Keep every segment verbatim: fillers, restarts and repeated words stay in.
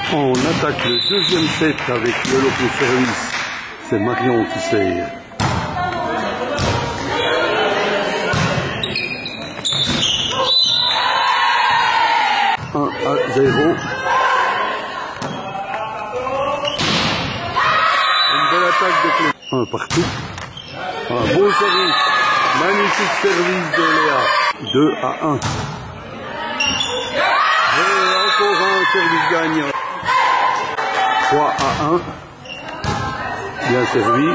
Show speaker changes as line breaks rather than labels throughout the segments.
On attaque le deuxième set avec le local service. C'est Marion qui sert. un à zéro. Une belle attaque de clé. Un partout. Un beau service. Magnifique service de Léa. deux à un. Et encore un service gagnant. trois à un. Bien servi.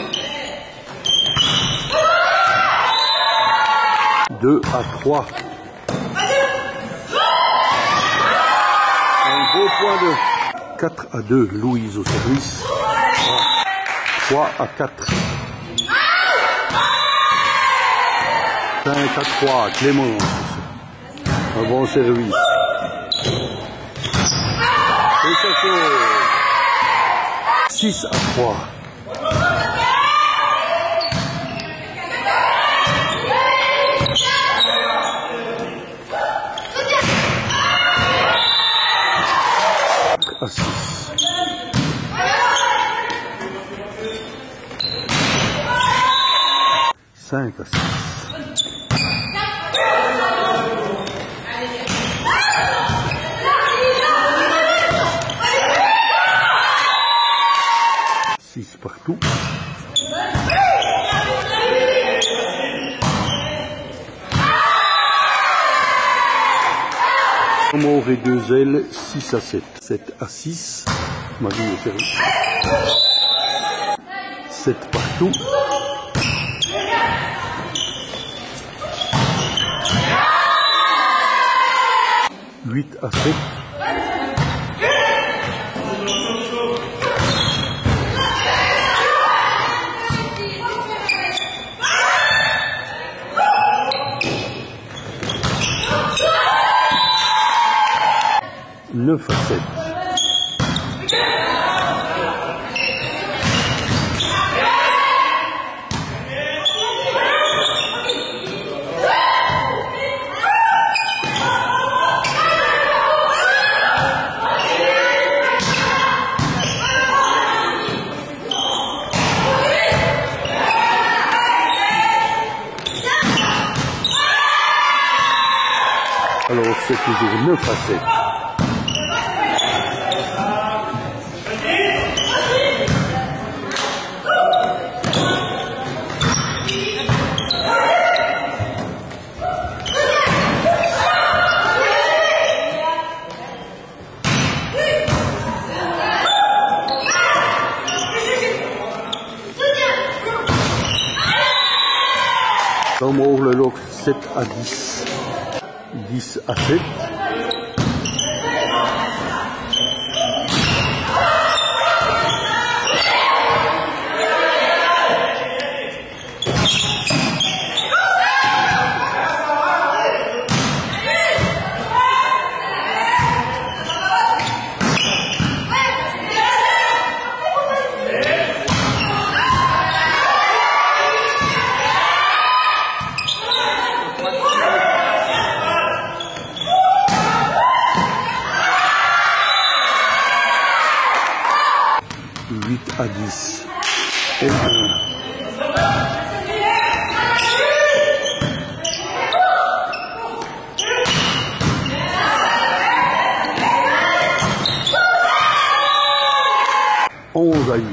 deux à trois. Un beau point de quatre à deux. Louise au service. trois à quatre. cinq à trois. Clémence. Un bon service. Et ça sort. six à trois. À six. cinq à six. six partout. Mort et deux ailes, six à sept. sept à six. Marie au service. sept partout. huit à sept. neuf à sept. Alors c'est toujours neuf à sept. Dans mon le lock sept à dix. dix à sept. huit à dix. Et onze à huit.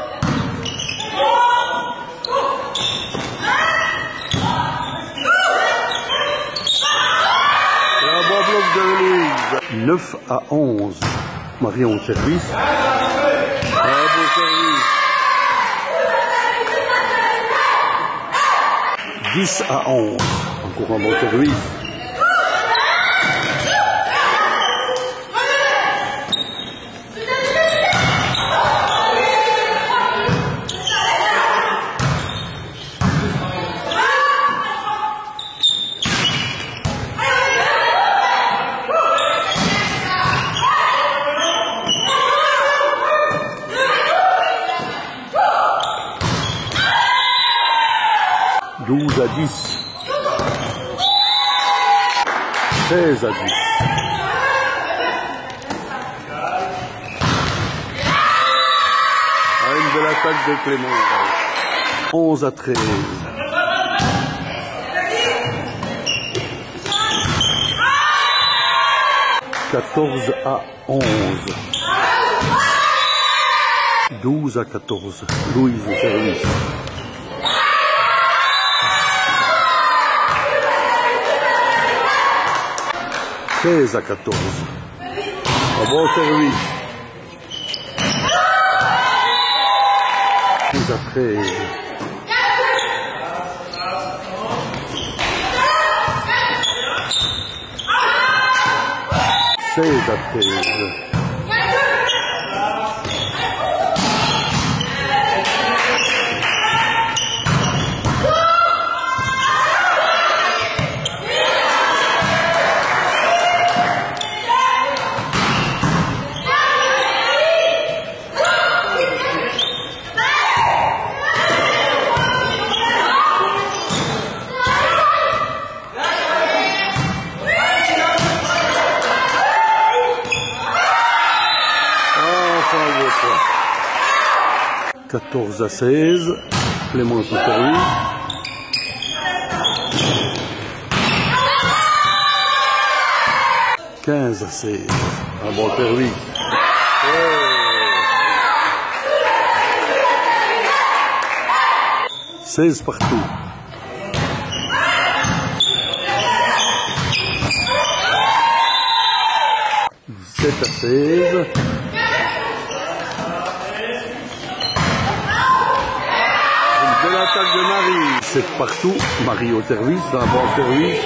La bas bloc de Louise. neuf à onze. Marion au service. Un beau service. dix à onze. Encore un bon service. douze à dix. seize à dix. l'attaque de Clément. onze à treize. quatorze à onze. douze à quatorze. Louise au service. treize à quatorze. Un bon service. douze à treize. seize à treize. quatorze à seize, Clément au service. quinze à seize, un bon service. Oh. seize partout. dix-sept à seize. De l'attaque de Marie. sept partout. Marie au service, un bon service.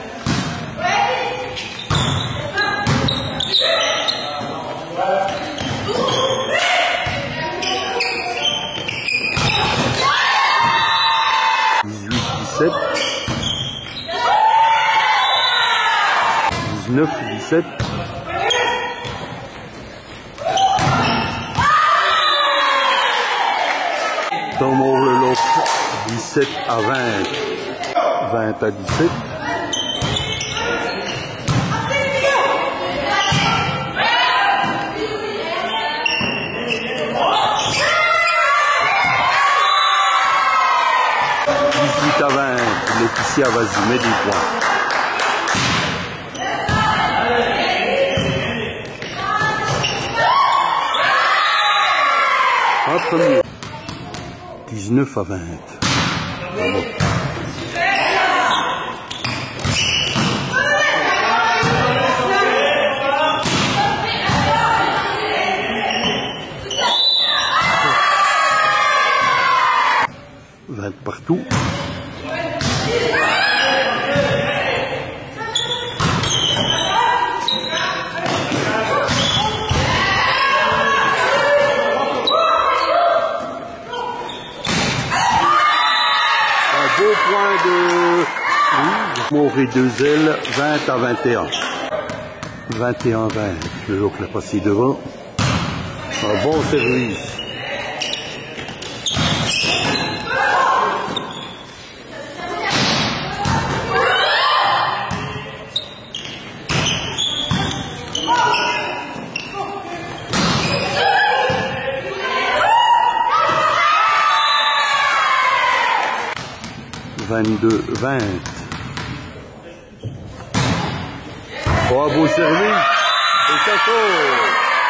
dix-huit dix-sept. dix-neuf dix-sept. Dans mon reloc, dix-sept à vingt, vingt à dix-sept. dix-huit à vingt, Laetitia, vas-y, mets des points. Un premier. dix-neuf à vingt. Bravo. vingt partout. Beau point de Mauré deux ailes, vingt à vingt et un. vingt et un vingt, le loc l'a passé devant. Un bon service. vingt-deux vingt. Oh, beau service. Et ça sort.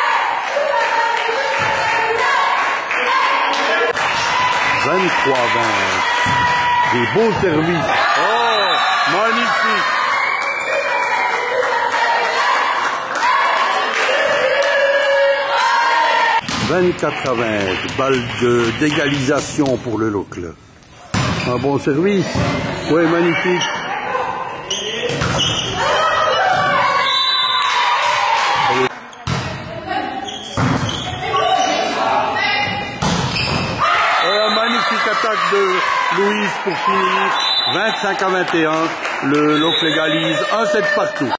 vingt-trois vingt. Des beaux services. Oh, magnifique. vingt-quatre à vingt. Balle d'égalisation pour le locle. Un bon service. Oui, magnifique. Oh, magnifique attaque de Louise pour finir. vingt-cinq à vingt et un. Le loc légalise un sept partout.